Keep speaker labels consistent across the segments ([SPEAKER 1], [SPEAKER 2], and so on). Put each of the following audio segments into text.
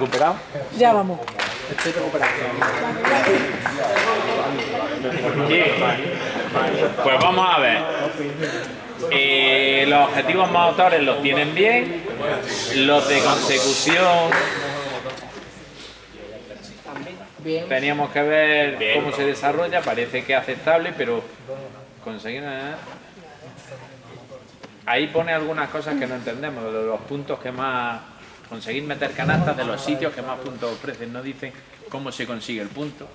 [SPEAKER 1] recuperado?
[SPEAKER 2] Ya vamos.
[SPEAKER 3] Estoy recuperado.
[SPEAKER 1] Bien. Pues vamos a ver. Los objetivos motores los tienen bien. Los de consecución teníamos que ver cómo se desarrolla. Parece que es aceptable, pero conseguir... Ahí pone algunas cosas que no entendemos, de los puntos que más... Conseguir meter canastas de los sitios que más puntos ofrecen. No dicen cómo se consigue el punto.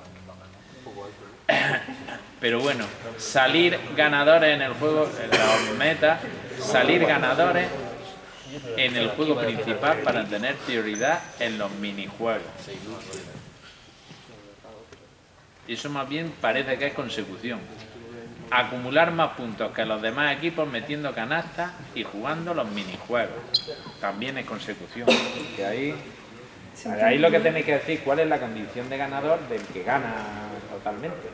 [SPEAKER 1] Pero bueno, salir ganadores en el juego, en las metas, salir ganadores en el juego principal para tener prioridad en los minijuegos. Y eso más bien parece que es consecución. Acumular más puntos que los demás equipos metiendo canastas y jugando los minijuegos. También es consecución. Que ahí lo que tenéis que decir, cuál es la condición de ganador del que gana totalmente.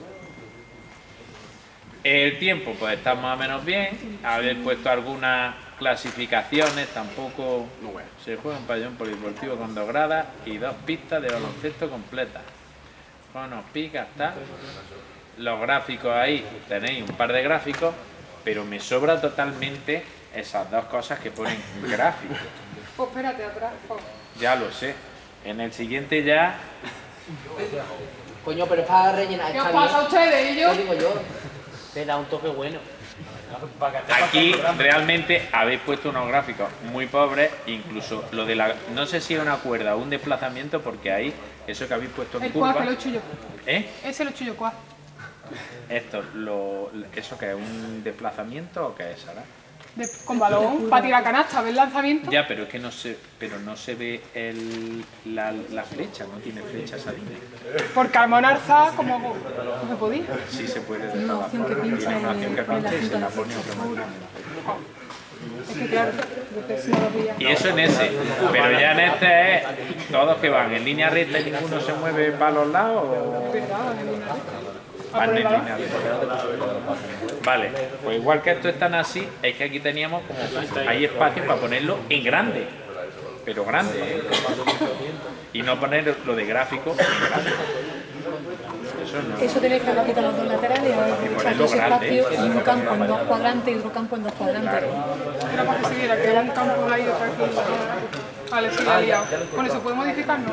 [SPEAKER 1] El tiempo, pues está más o menos bien. Haber puesto algunas clasificaciones, tampoco se juega un pabellón polideportivo con 2 gradas y 2 pistas de baloncesto completas. Bueno, pica, está. Los gráficos ahí, tenéis un par de gráficos, pero me sobra totalmente esas 2 cosas que ponen gráficos.
[SPEAKER 4] Pues espérate atrás,
[SPEAKER 1] Ya lo sé. En el siguiente ya...
[SPEAKER 3] Coño, pero es para rellenar.
[SPEAKER 4] ¿Qué os pasa a ustedes y yo?
[SPEAKER 3] Lo digo yo. Te da un toque bueno.
[SPEAKER 1] Aquí realmente habéis puesto unos gráficos muy pobres, incluso lo de la... No sé si es una cuerda o un desplazamiento, porque ahí, eso que habéis puesto en
[SPEAKER 4] El
[SPEAKER 1] curva...
[SPEAKER 4] cuá, que lo he hecho yo.
[SPEAKER 1] ¿Eh?
[SPEAKER 4] Ese lo he hecho yo, cuá.
[SPEAKER 1] Esto, ¿eso qué es? ¿Un desplazamiento o qué es ahora?
[SPEAKER 4] Con balón, para tirar canasta, ¿ves el lanzamiento?
[SPEAKER 1] Ya, pero es que no se ve la flecha, no tiene flecha esa línea.
[SPEAKER 4] Porque al monarza, como no se podía.
[SPEAKER 1] Sí se puede dejar la opción que pinche y se la pone automáticamente.
[SPEAKER 4] Es que claro, entonces no lo pilla.
[SPEAKER 1] Y eso en ese, pero ya en este es todos que van en línea recta y ninguno se mueve para los lados o... Van en línea recta. Vale, pues igual que estos están así, es que aquí teníamos como hay espacio para ponerlo en grande, pero grande, ¿eh? Y no poner lo de gráfico en grande.
[SPEAKER 2] Eso tenéis que quitar los 2 laterales,
[SPEAKER 1] ponerlo
[SPEAKER 2] ese
[SPEAKER 1] grande,
[SPEAKER 2] espacio y un campo en 2 cuadrantes y otro campo en 2 cuadrantes.
[SPEAKER 4] Era para que se viera que era un campo ahí de otra aquí. Vale, sí, la he liado. Con eso puede modificar, ¿no?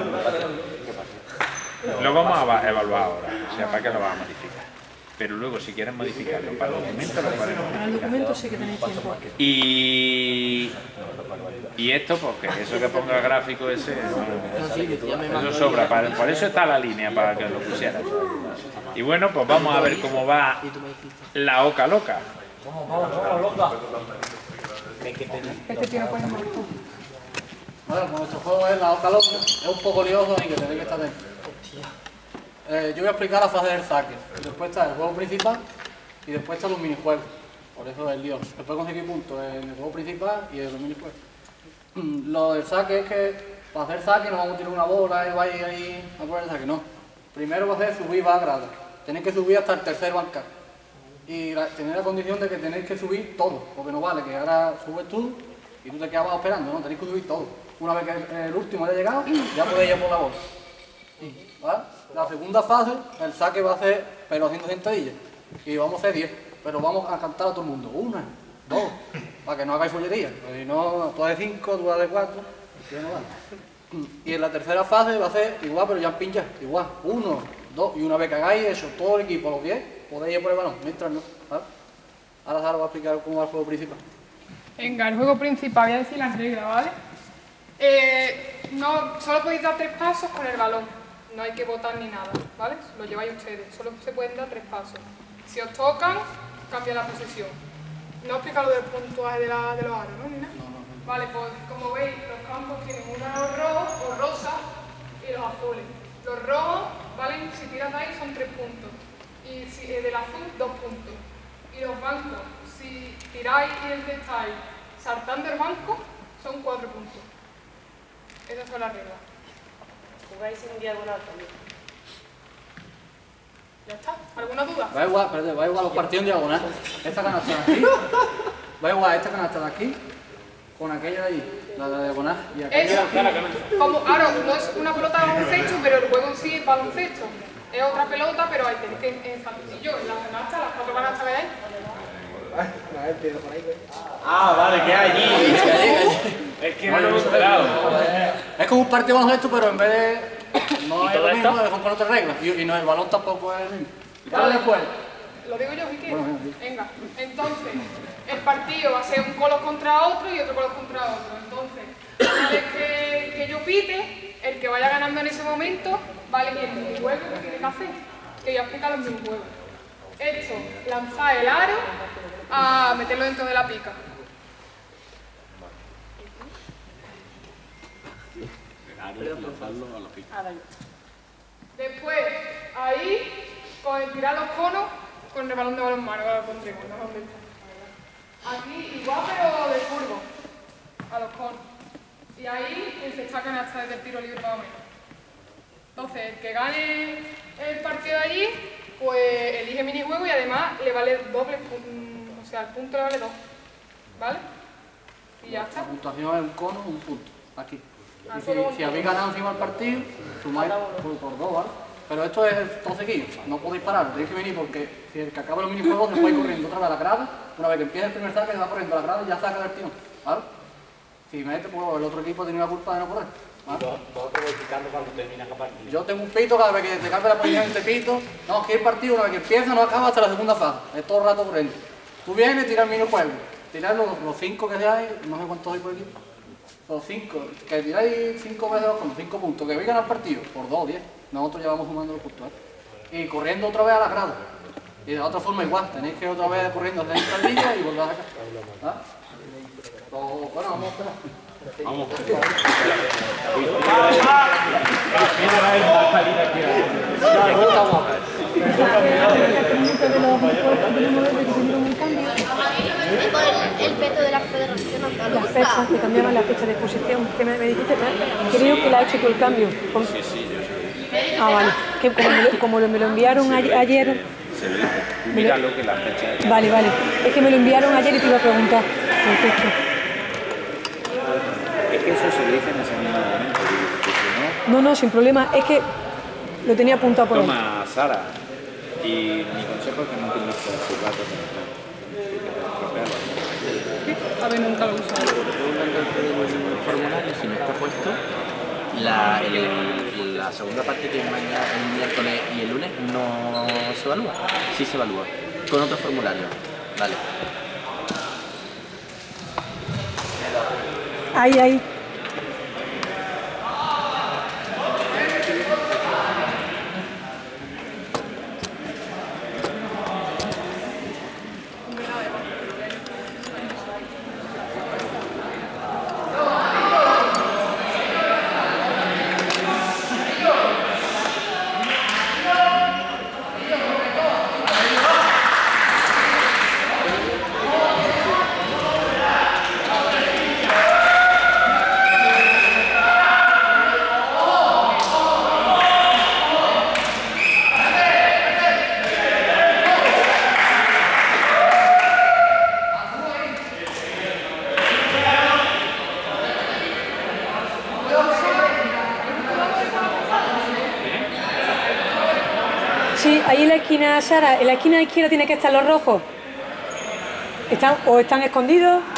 [SPEAKER 1] Lo vamos a evaluar ahora, o sea, para qué lo vamos a modificar. Pero luego, si quieren modificarlo para el documento, lo podemos
[SPEAKER 2] Para el documento sí que tenéis tiempo.
[SPEAKER 1] Y esto, porque eso que ponga gráfico ese, eso sobra, por eso está la línea, para que lo pusieran. Y bueno, pues vamos a ver cómo va la oca loca.
[SPEAKER 3] Vamos, loca.
[SPEAKER 4] Este tío no puede más.
[SPEAKER 5] Bueno, como nuestro juego es la oca loca, es un poco lioso y que tenéis que estar dentro. Yo voy a explicar la fase del saque. Después está el juego principal y después están los minijuegos. Por eso es el lío. Se puede conseguir puntos en el juego principal y en los minijuegos. Lo del saque es que para hacer saque no vamos a tirar una bola y vais ahí a poner el saque, no. Primero va a ser subir va grada. Tenéis que subir hasta el tercer bancar. Y tenéis la condición de que tenéis que subir todo, porque no vale que ahora subes tú y tú te quedas abajo esperando, no, tenéis que subir todo. Una vez que el último haya llegado, ya podéis ir por la bola. ¿Vale? La segunda fase, el saque va a ser, pero haciendo sentadillas. Y vamos a hacer 10, pero vamos a cantar a todo el mundo. 1, 2, para que no hagáis follería. Si no, tú haces 5, tú haces 4, no vale. Y en la tercera fase va a ser igual, pero ya en pincha, igual. 1, 2, y una vez que hagáis eso, todo el equipo, los 10, podéis ir por el balón, mientras no. ¿Vale? Ahora Sara va a explicar cómo va el juego principal.
[SPEAKER 4] Venga, el juego principal, voy a decir las reglas, ¿vale? No, solo podéis dar 3 pasos con el balón. No hay que votar ni nada, ¿vale? Lo lleváis ustedes. Solo se pueden dar 3 pasos. Si os tocan, cambia la posición. No explica lo del puntuaje de los aros, ¿no? ¿Ni nada? Vale, pues como veis, los campos tienen unos rojos o rosas y los azules. Los rojos, ¿vale? Si tiras de ahí son 3 puntos. Y si, del azul, 2 puntos. Y los bancos, si tiráis y estáis saltando el banco, son 4 puntos. Esas son las reglas.
[SPEAKER 6] Jugáis en diagonal también.
[SPEAKER 4] ¿Ya está? ¿Alguna duda?
[SPEAKER 5] Va igual, espérate, va igual los partidos en diagonal. Esta canasta de aquí, va igual esta canasta de aquí con aquella de allí. La diagonal. Y aquí
[SPEAKER 4] Es como, ahora, no es una pelota de baloncesto, pero el juego en sí es baloncesto. Es otra pelota, pero ahí tenéis que yo en la canasta, las 4 canastas que hay.
[SPEAKER 1] Ah, vale, que hay allí. Es que no lo hemos enterado.
[SPEAKER 5] es como un partido de baloncesto, pero en vez de... No es lo mismo, es con otras reglas. Y no, el balón tampoco es el mismo.
[SPEAKER 4] Vale.
[SPEAKER 5] Después.
[SPEAKER 4] Lo digo yo, Vicky. Venga, entonces, el partido va a ser un colos contra otro y otro colos contra otro. Entonces, una vez que yo pite, el que vaya ganando en ese momento va a elegir el minijuego que tiene que hacer. Que yo he explicado el minijuego. Esto, lanzar el aro a meterlo dentro de la pica. Después, ahí, con el tirar los conos, con el balón de balonmano, ahora lo pondremos, no sé dónde está. Aquí igual, pero de curvo, a los conos. Y ahí se está canasta desde el tiro libre más o menos. Entonces, el que gane el partido de allí, pues elige minijuego y además le vale doble, o sea, el punto le vale 2. ¿Vale? Y ya está.
[SPEAKER 5] La puntuación es un cono, un punto. Aquí.
[SPEAKER 4] Ah,
[SPEAKER 5] Y si habéis ganado encima del partido, sumáis por 2, ¿vale? Pero esto es todo seguido, no podéis parar, tenéis que venir porque si el que acaba los minijuegos se puede ir corriendo otra vez a la grada, una vez que empieza el primer saque se va corriendo a la grada y ya saca del tirón, ¿vale? Si mete, pues el otro equipo tiene la culpa de no correr, ¿vale?
[SPEAKER 3] Vosotros vais picando cuando terminas la partida.
[SPEAKER 5] Yo tengo un pito, cada vez que te cambia la posición este pito, no, que el partido una vez que empieza no acaba hasta la segunda fase, es todo el rato corriendo. Tú vienes, tiras el minijuego, tiras los 5 que seáis, no sé cuántos hay por equipo. Los 5, que tiráis 5 veces con 5 puntos, que veis ganar el partido, por 2, 10. Nosotros ya vamos sumando los puntos, ¿eh? Y corriendo otra vez a la grada. Y de otra forma igual, tenéis que otra vez corriendo hacia esta línea y volver a sacar. ¿Ah? Bueno, vamos a esperar.
[SPEAKER 1] Vamos.
[SPEAKER 2] El veto de la Federación Andaluza. Las fechas, que cambiaban la fecha de exposición. Que me dijiste, creo que la ha hecho todo el cambio.
[SPEAKER 1] Sí, yo sé.
[SPEAKER 2] Ah, vale. Que como me lo enviaron ayer.
[SPEAKER 1] Se le dice, míralo que la fecha es...
[SPEAKER 2] Vale, vale. Es que me lo enviaron ayer y te iba a preguntar. Perfecto.
[SPEAKER 1] Es que eso se le dice en ese mismo momento, porque si no...
[SPEAKER 2] No, sin problema. Es que lo tenía apuntado por ahí.
[SPEAKER 1] Toma, Sara. Y mi consejo es que no utilices sus datos en el plan.
[SPEAKER 4] A ver, nunca lo he usado.
[SPEAKER 7] El formulario, si no está puesto, la segunda parte que es mañana, el miércoles y el lunes no se evalúa. Sí se evalúa. Con otro formulario. Vale.
[SPEAKER 2] Ahí. Sí, ahí en la esquina, Sara, en la esquina izquierda tiene que estar los rojos. ¿Están escondidos?